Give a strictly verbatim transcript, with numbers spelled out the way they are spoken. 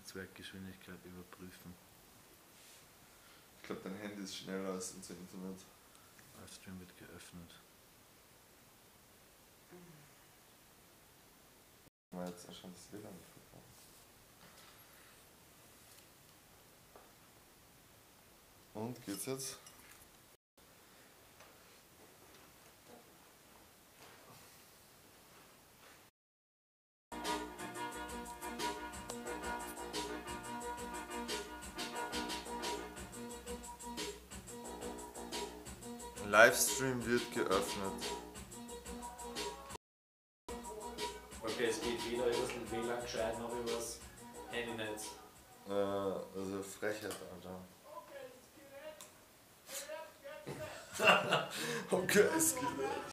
Netzwerkgeschwindigkeit überprüfen. Ich glaube, dein Handy ist schneller als unser Internet. Livestream wird geöffnet. Mal jetzt anscheinend das W L A N nicht verbrauchen. Und, geht's jetzt? Livestream wird geöffnet. Okay, es geht weder über das W L A N gescheit noch über das Handynetz. Äh, also Frechheit, Alter. Okay, es geht.